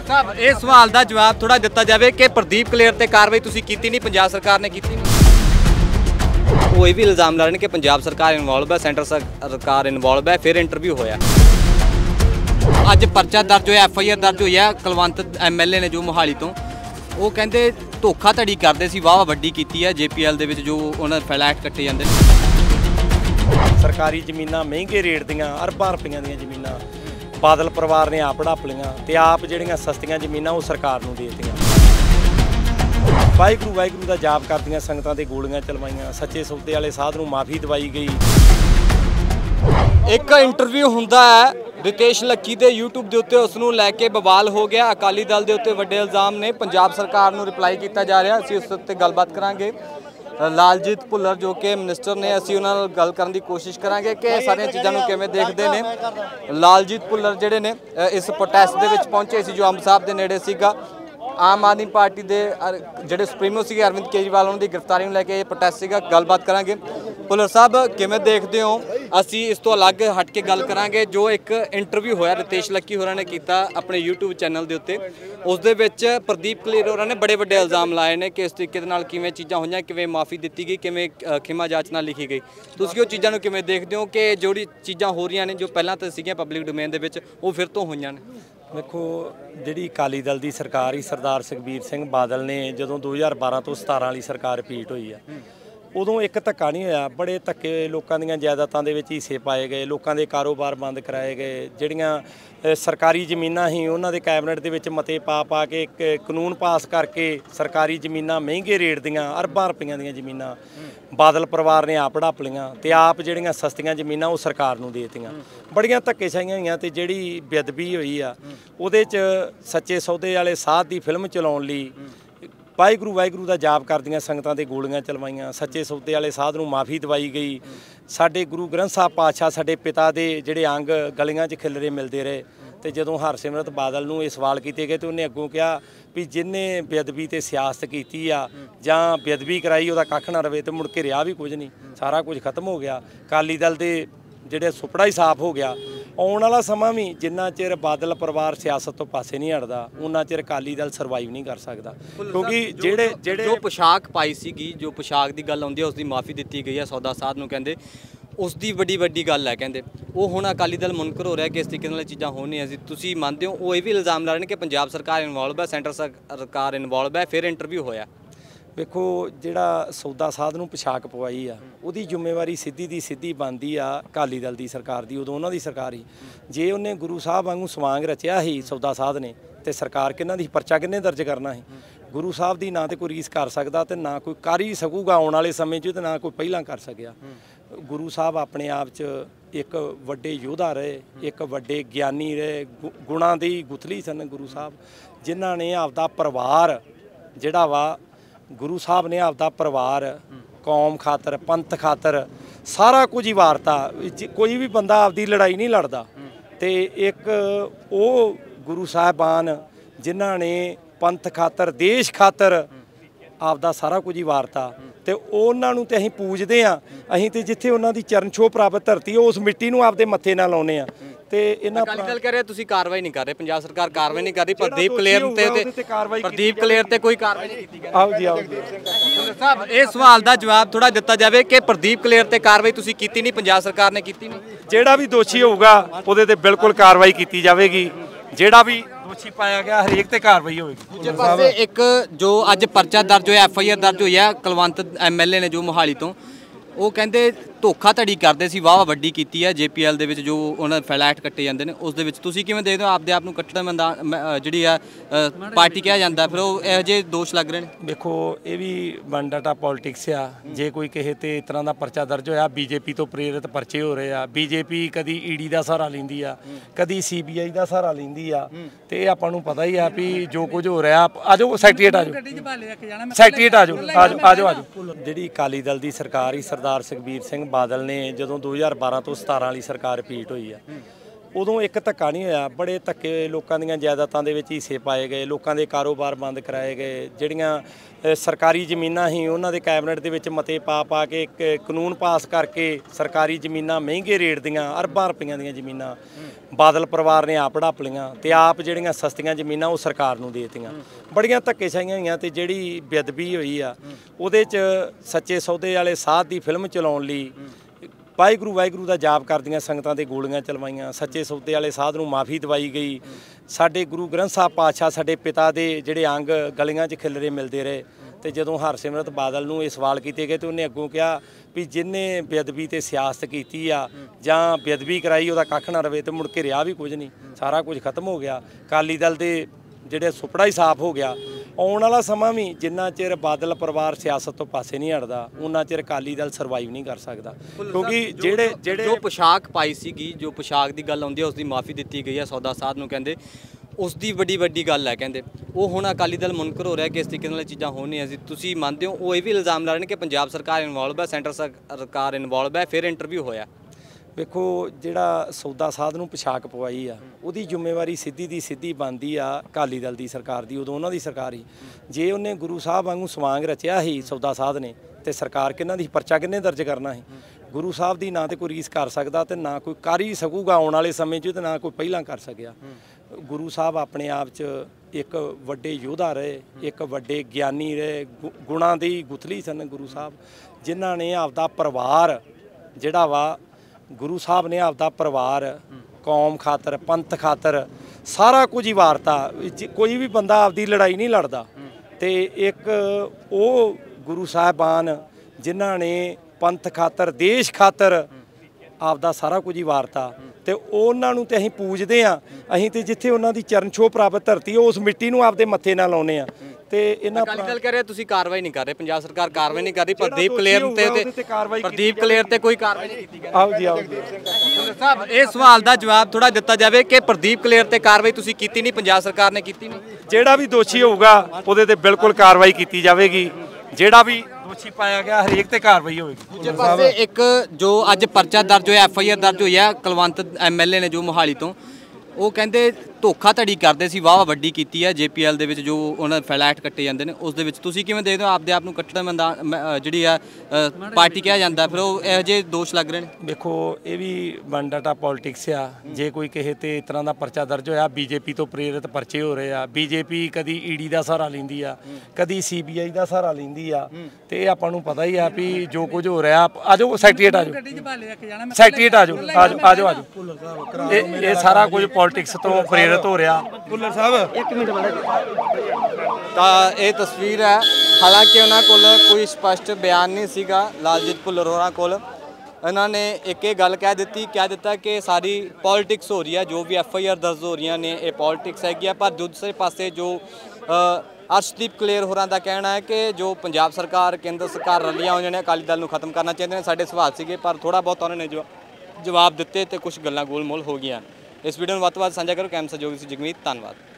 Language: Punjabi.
साहब ये सवाल का जवाब थोड़ा दिता जाए कि प्रदीप कलेर ते कार्रवाई तुसीं कीती नहीं, पंजाब सरकार ने कीती नहीं। वो ये भी इल्जाम ला रहे हैं कि पंजाब सरकार इन्वॉल्व है, सेंटर सरकार इन्वॉल्व है, फिर इंटरव्यू होया। अज परचा दर्ज होया, FIR दर्ज होया कुलवंत MLA ने जो मोहाली तो वो कहते धोखाधड़ी करते सी, वाह वड्डी कीती है JPL दे विच जो उन्होंने फ्लैट कट्टे जाते हैं। सरकारी जमीनां महंगे रेट दियां अरबां रुपइयां दियां जमीनां बादल परिवार ने आप हड़प लियां ते आप जिहड़ियां सस्तियां जमीनां वो सरकार नूं दे दित्तियां। वाहिगुरू वाहिगुरू दा जाप करदियां संगतां ते गोलियां चलवाईयां, सच्चे सौदे वाले साध नूं माफ़ी दवाई गई। एक इंटरव्यू हुंदा है रितेश लक्की दे YouTube ਦੇ ਉੱਤੇ ਉਸ ਨੂੰ ਲੈ ਕੇ ਬਵਾਲ ਹੋ ਗਿਆ। ਅਕਾਲੀ ਦਲ ਦੇ ਉੱਤੇ ਵੱਡੇ ਇਲਜ਼ਾਮ ਨੇ, ਪੰਜਾਬ ਸਰਕਾਰ ਨੂੰ ਰਿਪਲਾਈ ਕੀਤਾ ਜਾ ਰਿਹਾ। ਅਸੀਂ ਉਸ ਉੱਤੇ ਗੱਲਬਾਤ ਕਰਾਂਗੇ। ਲਾਲਜੀਤ ਭੁੱਲਰ ਜੋ ਕਿ ਮਿਨਿਸਟਰ ਨੇ, ਅਸੀਂ ਉਹਨਾਂ ਨਾਲ ਗੱਲ ਕਰਨ ਦੀ ਕੋਸ਼ਿਸ਼ ਕਰਾਂਗੇ ਕਿ ਇਹ ਸਾਰੀਆਂ ਚੀਜ਼ਾਂ ਨੂੰ ਕਿਵੇਂ ਦੇਖਦੇ ਨੇ। ਲਾਲਜੀਤ ਭੁੱਲਰ ਜਿਹੜੇ ਨੇ ਇਸ ਪ੍ਰੋਟੈਸਟ ਦੇ ਵਿੱਚ ਪਹੁੰਚੇ ਸੀ ਜੋ ਅੰਬ ਸਾਹਿਬ ਦੇ ਨੇੜੇ ਸੀਗਾ। ਆਮ ਆਦਮੀ ਪਾਰਟੀ ਦੇ ਜਿਹੜੇ ਸੁਪਰੀਮੋ ਸੀਗੇ ਅਰਵਿੰਦ ਕੇਜਰੀਵਾਲ ਉਹਨਾਂ ਦੀ ਗ੍ਰਿਫਤਾਰੀ ਨੂੰ ਲੈ ਕੇ ਇਹ ਪ੍ਰੋਟੈਸਟ ਸੀਗਾ। ਗੱਲਬਾਤ ਕਰਾਂਗੇ। ਭੁੱਲਰ ਸਾਹਿਬ ਕਿਵੇਂ ਦੇਖਦੇ ਹੋ? ਅਸੀਂ ਇਸ ਤੋਂ ਅਲੱਗ ਹਟ ਕੇ ਗੱਲ ਕਰਾਂਗੇ ਜੋ ਇੱਕ ਇੰਟਰਵਿਊ ਹੋਇਆ ਰਿਤੇਸ਼ ਲੱਕੀ ਹੋਰਾਂ ਨੇ ਕੀਤਾ ਆਪਣੇ YouTube ਚੈਨਲ ਦੇ ਉੱਤੇ। ਉਸ ਦੇ ਵਿੱਚ ਪ੍ਰਦੀਪ ਕਲੇਰ ਹੋਰਾਂ ਨੇ ਬੜੇ ਵੱਡੇ ਇਲਜ਼ਾਮ ਲਾਏ ਨੇ ਕਿ ਇਸ ਤਰੀਕੇ ਦੇ ਨਾਲ ਕਿਵੇਂ ਚੀਜ਼ਾਂ ਹੋਈਆਂ, ਕਿਵੇਂ ਮਾਫੀ ਦਿੱਤੀ ਗਈ, ਕਿਵੇਂ ਖਿਮਾ ਜਾਚਨਾ ਲਿਖੀ ਗਈ। ਤੁਸੀਂ ਉਹ ਚੀਜ਼ਾਂ ਨੂੰ ਕਿਵੇਂ ਦੇਖਦੇ ਹੋ ਕਿ ਜਿਹੜੀ ਚੀਜ਼ਾਂ ਹੋ ਰਹੀਆਂ ਨੇ ਜੋ ਪਹਿਲਾਂ ਤਾਂ ਸੀਗੀਆਂ ਪਬਲਿਕ ਡੋਮੇਨ ਦੇ ਵਿੱਚ ਉਹ ਫਿਰ ਤੋਂ ਹੋਈਆਂ ਨੇ? देखो जी अकाली दल की सरकार ही सरदार सुखबीर सिंह बादल ने जो 2012 तो 17 वाली सरकार रिपीट हुई है उदों एक धक्का नहीं होया, बड़े धक्के लोगों दी जायदादां दे विच हिस्से पाए गए, लोगों के कारोबार बंद कराए गए, जिहड़ियां सरकारी जमीनां ही उन्हां दे कैबिनेट दे विच मते पा के कानून पास करके सरकारी जमीनां महंगे रेट दियां अरबां रुपइयां दियां जमीनां बादल परिवार ने आप हड़प लियां ते आप जिहड़ियां सस्तियां जमीनां वो सरकार नूं दे दित्तियां। बड़ियां धक्केशाहियां होईयां ते जिहड़ी बेअदबी होई आ उहदे च सच्चे सौदे वाले साध दी फिल्म चलाउण लई वाहिगुरू वाहिगुरू दा जाप करदियां संगतां ते गोलियां चलवाईयां, सच्चे सौदे वाले साध नूं माफ़ी दवाई गई। साडे गुरु ग्रंथ साहब पातशाह साडे पिता दे जिहड़े अंग गलियां च खिलरे मिलते रहे ते जदों हरसिमरत बादल नूं ये सवाल कीते गए तो उन्हें अगों कहा भी जिन्हें बेअदबी ते सियासत कीती आ जां बेअदबी कराई उहदा कख ना रवे ते मुड़ के रिहा भी कुछ नहीं, सारा कुछ खत्म हो गया। अकाली दल दे ਜਿਹੜੇ ਸੁਪੜਾ ਹੀ ਸਾਫ਼ ਹੋ ਗਿਆ। ਆਉਣ ਵਾਲਾ ਸਮਾਂ ਵੀ ਜਿੰਨਾ ਚਿਰ ਬਾਦਲ ਪਰਿਵਾਰ ਸਿਆਸਤ ਤੋਂ ਪਾਸੇ ਨਹੀਂ ਹਟਦਾ ਉਹਨਾਂ ਚਿਰ ਅਕਾਲੀ ਦਲ ਸਰਵਾਈਵ ਨਹੀਂ ਕਰ ਸਕਦਾ, ਕਿਉਂਕਿ ਜਿਹੜੇ ਜੋ ਪੋਸ਼ਾਕ ਪਾਈ ਸੀਗੀ, ਜੋ ਪੋਸ਼ਾਕ ਦੀ ਗੱਲ ਆਉਂਦੀ ਹੈ ਉਸ ਦੀ ਮਾਫੀ ਦਿੱਤੀ ਗਈ ਹੈ। ਸੌਦਾ ਸਾਧ ਨੂੰ ਕਹਿੰਦੇ ਉਸ ਦੀ ਵੱਡੀ ਗੱਲ ਹੈ, ਕਹਿੰਦੇ ਉਹ ਹੁਣ ਅਕਾਲੀ ਦਲ ਮੁਨਕਰ ਹੋ ਰਿਹਾ ਕਿ ਇਸ ਤਰੀਕੇ ਨਾਲ ਚੀਜ਼ਾਂ ਹੋਣੀਆਂ ਸੀ। ਤੁਸੀਂ ਮੰਨਦੇ ਹੋ? ਉਹ ਇਹ ਵੀ ਇਲਜ਼ਾਮ ਲਾ ਰਹੇ ਨੇ ਕਿ ਪੰਜਾਬ ਸਰਕਾਰ ਇਨਵੋਲਵ ਹੈ, ਸੈਂਟਰ ਸਰਕਾਰ ਇਨਵੋਲਵ ਹੈ, ਫਿਰ ਇੰਟਰਵਿਊ ਹੋਇਆ। ਵੇਖੋ ਜਿਹੜਾ ਸੌਦਾ ਸਾਧ ਨੂੰ ਪੋਸ਼ਾਕ ਪਵਾਈ ਆ ਉਹਦੀ ਜ਼ਿੰਮੇਵਾਰੀ ਸਿੱਧੀ ਦੀ ਸਿੱਧੀ ਬਣਦੀ ਆ ਅਕਾਲੀ ਦਲ ਦੀ ਸਰਕਾਰ ਦੀ, ਉਦੋਂ ਉਹਨਾਂ ਦੀ ਸਰਕਾਰ ਹੀ। ਜੇ ਉਹਨੇ ਗੁਰੂ ਸਾਹਿਬ ਵਾਂਗੂ ਸਵਾਂਗ ਰਚਿਆ ਸੀ ਸੌਦਾ ਸਾਧ ਨੇ ਤੇ ਸਰਕਾਰ ਕਿਹਨਾਂ ਦੀ, ਪਰਚਾ ਕਿਹਨੇ ਦਰਜ ਕਰਨਾ ਸੀ? ਗੁਰੂ ਸਾਹਿਬ ਦੀ ਨਾ ਤੇ ਕੋਈ ਰੀਸ ਕਰ ਸਕਦਾ ਤੇ ਨਾ ਕੋਈ ਕਰ ਹੀ ਸਕੂਗਾ ਆਉਣ ਵਾਲੇ ਸਮੇਂ 'ਚ, ਤੇ ਨਾ ਕੋਈ ਪਹਿਲਾਂ ਕਰ ਸਕਿਆ। ਗੁਰੂ ਸਾਹਿਬ ਆਪਣੇ ਆਪ 'ਚ ਇੱਕ ਵੱਡੇ ਯੋਧਾ ਰਹੇ, ਇੱਕ ਵੱਡੇ ਗਿਆਨੀ ਰਹੇ, ਗੁਣਾਂ ਦੀ ਗੁਥਲੀ ਸਨ ਗੁਰੂ ਸਾਹਿਬ, ਜਿਨ੍ਹਾਂ ਨੇ ਆਪਦਾ ਪਰਿਵਾਰ ਜਿਹੜਾ ਵਾ ਗੁਰੂ ਸਾਹਿਬ ਨੇ ਆਪਦਾ ਪਰਿਵਾਰ ਕੌਮ ਖਾਤਰ ਪੰਥ ਖਾਤਰ ਸਾਰਾ ਕੁਝ ਹੀ ਵਾਰਤਾ। ਕੋਈ ਵੀ ਬੰਦਾ ਆਪਦੀ ਲੜਾਈ ਨਹੀਂ ਲੜਦਾ ਤੇ ਇੱਕ ਉਹ ਗੁਰੂ ਸਾਹਿਬਾਨ ਜਿਨ੍ਹਾਂ ਨੇ ਪੰਥ ਖਾਤਰ ਦੇਸ਼ ਖਾਤਰ ਆਪਦਾ ਸਾਰਾ ਕੁਝ ਹੀ ਵਾਰਤਾ ਤੇ ਉਹਨਾਂ ਨੂੰ ਤੇ ਅਸੀਂ ਪੂਜਦੇ ਹਾਂ। ਅਸੀਂ ਤੇ ਜਿੱਥੇ ਉਹਨਾਂ ਦੀ ਚਰਨ ਛੋਹ ਪ੍ਰਾਪਤ ਧਰਤੀ ਉਸ ਮਿੱਟੀ ਨੂੰ ਆਪਦੇ ਮੱਥੇ ਨਾਲ ਲਾਉਂਦੇ ਆ। ਤੇ ਇਹਨਾਂ ਅਕਾਲੀ ਦਲ ਕਹਿ ਰਿਹਾ ਤੁਸੀਂ ਕਾਰਵਾਈ ਨਹੀਂ ਕਰ ਰਹੇ, ਪੰਜਾਬ ਸਰਕਾਰ ਕਾਰਵਾਈ ਨਹੀਂ ਕਰ ਰਹੀ, ਪ੍ਰਦੀਪ ਕਲੇਰ ਤੇ ਕੋਈ ਕਾਰਵਾਈ ਨਹੀਂ ਕੀਤੀ ਗਈ। ਆਓ ਜੀ ਆਓ ਸਾਹਿਬ ਇਹ ਸਵਾਲ ਦਾ ਜਵਾਬ ਥੋੜਾ ਦਿੱਤਾ ਜਾਵੇ ਕਿ ਪ੍ਰਦੀਪ ਕਲੇਰ ਤੇ ਕਾਰਵਾਈ ਤੁਸੀਂ ਕੀਤੀ ਨਹੀਂ, ਪੰਜਾਬ ਸਰਕਾਰ ਨੇ ਕੀਤੀ ਨਹੀਂ। ਜਿਹੜਾ ਵੀ ਦੋਸ਼ੀ ਹੋਊਗਾ ਉਹਦੇ ਤੇ ਬਿਲਕੁਲ ਕਾਰਵਾਈ ਕੀਤੀ ਜਾਵੇਗੀ, ਜਿਹੜਾ ਵੀ ਦੋਸ਼ੀ ਪਾਇਆ ਗਿਆ ਹਰੇਕ ਤੇ ਕਾਰਵਾਈ ਹੋਵੇਗੀ। ਦੂਜੇ ਪਾਸੇ ਇੱਕ ਜੋ ਅੱਜ ਪਰਚਾ ਦਰਜ ਹੋਇਆ, FIR ਦਰਜ ਹੋਇਆ ਕੁਲਵੰਤ MLA ਨੇ ਜੋ ਮੋਹਾਲੀ ਤੋਂ, ਉਹ ਕਹਿੰਦੇ ਧੋਖਾਧੜੀ ਕਰਦੇ ਸੀ, ਵਾਹ ਵੱਡੀ ਕੀਤੀ ਹੈ JPL ਦੇ ਵਿੱਚ ਜੋ ਉਹਨਾਂ ਦੇ ਫਲੈਟ ਕੱਟੇ ਜਾਂਦੇ ਨੇ ਉਸ ਦੇ ਵਿੱਚ। ਤੁਸੀਂ ਕਿਵੇਂ ਦੇਖਦੇ ਹੋ? ਆਪਦੇ ਆਪ ਨੂੰ ਕੱਟੜਾ ਜਿਹੜੀ ਆ ਪਾਰਟੀ ਕਿਹਾ ਜਾਂਦਾ, ਫਿਰ ਉਹ ਇਹੋ ਜਿਹੇ ਦੋਸ਼ ਲੱਗ ਰਹੇ ਨੇ। ਦੇਖੋ ਇਹ ਵੀ ਵਨ ਡਾਟਾ ਪੋਲਿਟਿਕਸ ਆ। ਜੇ ਕੋਈ ਕਿਸੇ ਤੇ ਇਸ ਤਰ੍ਹਾਂ ਦਾ ਪਰਚਾ ਦਰਜ ਹੋਇਆ, BJP ਤੋਂ ਪ੍ਰੇਰਿਤ ਪਰਚੇ ਹੋ ਰਹੇ ਆ। BJP ਕਦੀ ED ਦਾ ਸਹਾਰਾ ਲੈਂਦੀ ਆ, ਕਦੀ CBI ਦਾ ਸਹਾਰਾ ਲੈਂਦੀ ਆ, ਤੇ ਇਹ ਆਪਾਂ ਨੂੰ ਪਤਾ ਹੀ ਆ ਵੀ ਜੋ ਕੁਝ ਹੋ ਰਿਹਾ। ਆਜੋ ਸੈਕਟਰੀਏਟ ਆਜੋ, ਸੈਕਟਰੀਏਟ ਆਜੋ ਆਜੋ ਆਜੋ। ਜਿਹੜੀ ਅਕਾਲੀ ਦਲ ਦੀ ਸਰਕਾਰ ਹੀ ਸਰਦਾਰ ਸੁਖਬੀਰ ਸਿੰਘ ਬਾਦਲ ਨੇ ਜਦੋਂ 2012 ਤੋਂ 17 ਵਾਲੀ ਸਰਕਾਰ ਰਿਪੀਟ ਹੋਈ ਆ ਉਦੋਂ ਇੱਕ ਧੱਕਾ ਨਹੀਂ ਹੋਇਆ, ਬੜੇ ਧੱਕੇ ਲੋਕਾਂ ਦੀਆਂ ਜਾਇਦਾਦਾਂ ਦੇ ਵਿੱਚ ਹਿੱਸੇ ਪਾਏ ਗਏ, ਲੋਕਾਂ ਦੇ ਕਾਰੋਬਾਰ ਬੰਦ ਕਰਾਏ ਗਏ, ਜਿਹੜੀਆਂ ਸਰਕਾਰੀ ਜ਼ਮੀਨਾਂ ਸੀ ਉਹਨਾਂ ਦੇ ਕੈਬਨਿਟ ਦੇ ਵਿੱਚ ਮਤੇ ਪਾ ਕੇ ਇੱਕ ਕਾਨੂੰਨ ਪਾਸ ਕਰਕੇ ਸਰਕਾਰੀ ਜ਼ਮੀਨਾਂ ਮਹਿੰਗੇ ਰੇਟ ਦੀਆਂ ਅਰਬਾਂ ਰੁਪਈਆਂ ਦੀਆਂ ਜ਼ਮੀਨਾਂ ਬਾਦਲ ਪਰਿਵਾਰ ਨੇ ਆਪ ਹੜਪ ਲਈਆਂ ਤੇ ਆਪ ਜਿਹੜੀਆਂ ਸਸਤੀਆਂ ਜ਼ਮੀਨਾਂ ਉਹ ਸਰਕਾਰ ਨੂੰ ਦੇ ਦਿੱਤੀਆਂ। ਬੜੀਆਂ ਧੱਕੇਸ਼ਾਹੀਆਂ ਹੋਈਆਂ ਤੇ ਜਿਹੜੀ ਬੇਅਦਬੀ ਹੋਈ ਆ ਉਹਦੇ 'ਚ ਸੱਚੇ ਸੌਦੇ ਵਾਲੇ ਸਾਧ ਦੀ ਫਿਲਮ ਚਲਾਉਣ ਲਈ ਵਾਹਿਗੁਰੂ ਵਾਹਿਗੁਰੂ ਦਾ ਜਾਪ ਕਰਦੀਆਂ ਸੰਗਤਾਂ ਦੇ ਗੋਲੀਆਂ ਚਲਵਾਈਆਂ, ਸੱਚੇ ਸੌਦੇ ਵਾਲੇ ਸਾਧ ਨੂੰ ਮਾਫੀ ਦਵਾਈ ਗਈ। ਸਾਡੇ ਗੁਰੂ ਗ੍ਰੰਥ ਸਾਹਿਬ ਪਾਤਸ਼ਾਹ ਸਾਡੇ ਪਿਤਾ ਦੇ ਜਿਹੜੇ ਅੰਗ ਗਲੀਆਂ 'ਚ ਖਿਲਰੇ ਮਿਲਦੇ ਰਹੇ ਤੇ ਜਦੋਂ ਹਰਸਿਮਰਤ ਬਾਦਲ ਨੂੰ ਇਹ ਸਵਾਲ ਕੀਤੇ ਗਏ ਤੇ ਉਹਨੇ ਅੱਗੋਂ ਕਿਹਾ ਵੀ ਜਿਹਨੇ ਬੇਅਦਬੀ ਤੇ ਸਿਆਸਤ ਕੀਤੀ ਆ ਜਾਂ ਬੇਅਦਬੀ ਕਰਾਈ ਉਹਦਾ ਕੱਖ ਨਾ ਰਵੇ ਤੇ ਮੁੜ ਕੇ ਰਿਹਾ ਵੀ ਕੁਝ ਨਹੀਂ, ਸਾਰਾ ਕੁਝ ਖਤਮ ਹੋ ਗਿਆ। ਅਕਾਲੀ ਦਲ ਦੇ ਜਿਹੜੇ ਸੁਪੜਾ ਹੀ ਸਾਫ਼ ਹੋ ਗਿਆ। ਆਉਣ ਵਾਲਾ ਸਮਾਂ ਵੀ ਜਿੰਨਾ ਚਿਰ ਬਾਦਲ ਪਰਿਵਾਰ ਸਿਆਸਤ ਤੋਂ ਪਾਸੇ ਨਹੀਂ ਹਟਦਾ ਉਹਨਾਂ ਚਿਰ ਅਕਾਲੀ ਦਲ ਸਰਵਾਈਵ ਨਹੀਂ ਕਰ ਸਕਦਾ, ਕਿਉਂਕਿ ਜਿਹੜੇ ਜੋ ਪੋਸ਼ਾਕ ਪਾਈ ਸੀਗੀ, ਜੋ ਪੋਸ਼ਾਕ ਦੀ ਗੱਲ ਆਉਂਦੀ ਹੈ ਉਸ ਦੀ ਮਾਫੀ ਦਿੱਤੀ ਗਈ ਹੈ ਸੌਦਾ ਸਾਧ ਨੂੰ, ਕਹਿੰਦੇ ਉਸ ਦੀ ਵੱਡੀ ਗੱਲ ਹੈ, ਕਹਿੰਦੇ ਉਹ ਹੁਣ ਅਕਾਲੀ ਦਲ ਮੁਨਕਰ ਹੋ ਰਿਹਾ ਕਿ ਇਸ ਤਰੀਕੇ ਨਾਲ ਚੀਜ਼ਾਂ ਹੋਣੀਆਂ ਸੀ। ਤੁਸੀਂ ਮੰਨਦੇ ਹੋ? ਉਹ ਇਹ ਵੀ ਇਲਜ਼ਾਮ ਲਾ ਰਹੇ ਨੇ ਕਿ ਪੰਜਾਬ ਸਰਕਾਰ ਇਨਵੋਲਵ ਹੈ, ਸੈਂਟਰ ਸਰਕਾਰ ਇਨਵੋਲਵ ਹੈ, ਫਿਰ ਇੰਟਰਵਿਊ ਹੋਇਆ। ਵੇਖੋ ਜਿਹੜਾ ਸੌਦਾ ਸਾਧ ਨੂੰ ਪੋਸ਼ਾਕ ਪਵਾਈ ਆ ਉਹਦੀ ਜ਼ਿੰਮੇਵਾਰੀ ਸਿੱਧੀ ਦੀ ਸਿੱਧੀ ਬਣਦੀ ਆ ਅਕਾਲੀ ਦਲ ਦੀ ਸਰਕਾਰ ਦੀ, ਉਦੋਂ ਉਹਨਾਂ ਦੀ ਸਰਕਾਰ ਹੀ। ਜੇ ਉਹਨੇ ਗੁਰੂ ਸਾਹਿਬ ਵਾਂਗੂ ਸਵਾਂਗ ਰਚਿਆ ਸੀ ਸੌਦਾ ਸਾਧ ਨੇ ਤੇ ਸਰਕਾਰ ਕਿਹਨਾਂ ਦੀ, ਪਰਚਾ ਕਿਹਨੇ ਦਰਜ ਕਰਨਾ ਸੀ? ਗੁਰੂ ਸਾਹਿਬ ਦੀ ਨਾ ਤੇ ਕੋਈ ਰੀਸ ਕਰ ਸਕਦਾ ਤੇ ਨਾ ਕੋਈ ਕਰ ਹੀ ਸਕੂਗਾ ਆਉਣ ਵਾਲੇ ਸਮੇਂ 'ਚ ਤੇ ਨਾ ਕੋਈ ਪਹਿਲਾਂ ਕਰ ਸਕਿਆ। ਗੁਰੂ ਸਾਹਿਬ ਆਪਣੇ ਆਪ 'ਚ ਇੱਕ ਵੱਡੇ ਯੋਧਾ ਰਹੇ, ਇੱਕ ਵੱਡੇ ਗਿਆਨੀ ਰਹੇ, ਗੁਣਾਂ ਦੀ ਗੁਥਲੀ ਸਨ ਗੁਰੂ ਸਾਹਿਬ, ਜਿਨ੍ਹਾਂ ਨੇ ਆਪਦਾ ਪਰਿਵਾਰ ਜਿਹੜਾ ਵਾ ਗੁਰੂ ਸਾਹਿਬ ਨੇ ਆਪਦਾ ਪਰਿਵਾਰ ਕੌਮ ਖਾਤਰ ਪੰਥ ਖਾਤਰ ਸਾਰਾ ਕੁਝ ਹੀ ਵਾਰਤਾ। ਕੋਈ ਵੀ ਬੰਦਾ ਆਪਦੀ ਲੜਾਈ ਨਹੀਂ ਲੜਦਾ ਤੇ ਇੱਕ ਉਹ ਗੁਰੂ ਸਾਹਿਬਾਨ ਜਿਨ੍ਹਾਂ ਨੇ ਪੰਥ ਖਾਤਰ ਦੇਸ਼ ਖਾਤਰ ਆਪਦਾ ਸਾਰਾ ਕੁਝ ਹੀ ਵਾਰਤਾ ਤੇ ਉਹਨਾਂ ਨੂੰ ਤੇ ਅਸੀਂ ਪੂਜਦੇ ਆ। ਅਸੀਂ ਤੇ ਜਿੱਥੇ ਉਹਨਾਂ ਦੀ ਚਰਨ ਛੋਹ ਪ੍ਰਾਪਤ ਧਰਤੀ ਉਸ ਮਿੱਟੀ ਨੂੰ ਆਪਦੇ ਮੱਥੇ ਨਾਲ ਲਾਉਨੇ ਆ ਤੇ ਇਹਨਾਂ ਅਕਾਲੀ ਦਲ ਕਹਿ ਰਿਹਾ ਤੁਸੀਂ ਕਾਰਵਾਈ ਨਹੀਂ ਕਰ ਰਹੇ, ਪੰਜਾਬ ਸਰਕਾਰ ਕਾਰਵਾਈ ਨਹੀਂ ਕਰ ਰਹੀ। ਪ੍ਰਦੀਪ ਕਲੇਰ ਤੇ ਕੋਈ ਕਾਰਵਾਈ ਨਹੀਂ ਕੀਤੀ ਗਈ। ਆਓ ਜੀ ਆਓ ਸਾਹਿਬ ਇਹ ਸਵਾਲ ਦਾ ਜਵਾਬ ਥੋੜਾ ਦਿੱਤਾ ਜਾਵੇ ਕਿ ਪ੍ਰਦੀਪ ਕਲੇਰ ਤੇ ਕਾਰਵਾਈ ਤੁਸੀਂ ਕੀਤੀ ਨਹੀਂ, ਪੰਜਾਬ ਸਰਕਾਰ ਨੇ ਕੀਤੀ ਨਹੀਂ। ਜਿਹੜਾ ਵੀ ਦੋਸ਼ੀ ਹੋਊਗਾ ਉਹਦੇ ਤੇ ਬਿਲਕੁਲ ਕਾਰਵਾਈ ਕੀਤੀ ਜਾਵੇਗੀ, ਜਿਹੜਾ ਵੀ ਦੋਸ਼ੀ ਪਾਇਆ ਗਿਆ ਹਰੇਕ ਤੇ ਕਾਰਵਾਈ ਹੋਵੇਗੀ। ਦੂਜੇ ਪਾਸੇ ਇੱਕ ਜੋ ਅੱਜ ਪਰਚਾ ਦਰਜ ਹੋਇਆ, FIR ਦਰਜ ਹੋਈ ਹੈ ਕੁਲਵੰਤ MLA ਨੇ ਜੋ ਮੋਹਾਲੀ ਤੋਂ, ਉਹ ਕਹਿੰਦੇ ਧੋਖਾਧੜੀ ਕਰਦੇ ਸੀ, ਵਾਹ ਵੱਡੀ ਕੀਤੀ ਹੈ JPL ਦੇ ਵਿੱਚ ਜੋ ਉਹਨਾਂ ਦੇ ਫਲੈਟ ਕੱਟੇ ਜਾਂਦੇ ਨੇ ਉਸ ਦੇ ਵਿੱਚ। ਤੁਸੀਂ ਕਿਵੇਂ ਦੇਖਦੇ ਹੋ ਆਪਦੇ ਆਪ ਨੂੰ ਕੱਟੜਾ ਜਿਹੜੀ ਆ ਪਾਰਟੀ ਕਿਹਾ ਜਾਂਦਾ, ਫਿਰ ਉਹ ਇਹੋ ਜਿਹੇ ਦੋਸ਼ ਲੱਗ ਰਹੇ ਨੇ? ਦੇਖੋ ਇਹ ਵੀ ਵਨ ਡਾਟਾ ਪੋਲਿਟਿਕਸ ਆ। ਜੇ ਕੋਈ ਕਿਸੇ ਤੇ ਇਸ ਤਰ੍ਹਾਂ ਦਾ ਪਰਚਾ ਦਰਜ ਹੋਇਆ, BJP ਤੋਂ ਪ੍ਰੇਰਿਤ ਪਰਚੇ ਹੋ ਰਹੇ ਆ। BJP ਕਦੀ ED ਦਾ ਸਹਾਰਾ ਲੈਂਦੀ ਆ, ਕਦੀ CBI ਦਾ ਸਹਾਰਾ ਲੈਂਦੀ ਆ ਤੇ ਇਹ ਆਪਾਂ ਨੂੰ ਪਤਾ ਹੀ ਆ ਵੀ ਜੋ ਕੁਝ ਹੋ ਰਿਹਾ। ਆਜੋ ਸੈਕਟਰੀਏਟ ਆਜੋ, ਸੈਕਟਰੀਏਟ ਆਜੋ ਆਜੋ ਆਜੋ। ਇਹ ਸਾਰਾ ਕੁਝ ਪੋਲਿਟਿਕਸ ਤੋਂ ਪ੍ਰੇਰਿਤ ਹੋ ਰਿਹਾ। ਭੁੱਲਰ ਸਾਹਿਬ 1 ਮਿੰਟ ਤਾਂ ਇਹ ਤਸਵੀਰ ਹੈ। ਹਾਲਾਂਕਿ ਉਹਨਾਂ ਕੋਲ ਕੋਈ ਸਪਸ਼ਟ ਬਿਆਨ ਨਹੀਂ ਸੀਗਾ ਲਾਲਜੀਤ ਭੁੱਲਰ ਹੋਰਾਂ ਕੋਲ। ਇਹਨਾਂ ਨੇ ਇੱਕ ਇਹ ਗੱਲ ਕਹਿ ਦਿੱਤਾ ਕਿ ਸਾਰੀ ਪੋਲਿਟਿਕਸ ਹੋ ਰਹੀ ਹੈ, ਜੋ ਵੀ FIR ਦਰਜ ਹੋ ਰਹੀਆਂ ਨੇ ਇਹ ਪੋਲਿਟਿਕਸ ਹੈਗੀ ਆ। ਪਰ ਦੂਸਰੇ ਪਾਸੇ ਜੋ ਅਰਸ਼ਦੀਪ ਕਲੇਰ ਹੋਰਾਂ ਦਾ ਕਹਿਣਾ ਹੈ ਕਿ ਜੋ ਪੰਜਾਬ ਸਰਕਾਰ ਕੇਂਦਰ ਸਰਕਾਰ ਰਲੀਆਂ ਹੋਈਆਂ ਨੇ ਅਕਾਲੀ ਦਲ ਨੂੰ ਖਤਮ ਕਰਨਾ ਚਾਹੁੰਦੇ ਨੇ। ਸਾਡੇ ਸਵਾਲ ਸੀਗੇ ਪਰ ਥੋੜਾ ਬਹੁਤ ਉਹਨਾਂ ਨੇ ਜਵਾਬ ਦਿੱਤੇ ਤੇ ਕੁਝ ਗੱਲਾਂ ਗੋਲ ਮੋਲ ਹੋ ਗਈਆਂ। ਇਸ ਵੀਡੀਓ ਨੂੰ ਵੱਧ ਤੋਂ ਵੱਧ ਸਾਂਝਾ ਕਰੋ। ਕੈਮ ਸਹਿਯੋਗੀ ਸੀ ਜਗਮੀਤ, ਧੰਨਵਾਦ।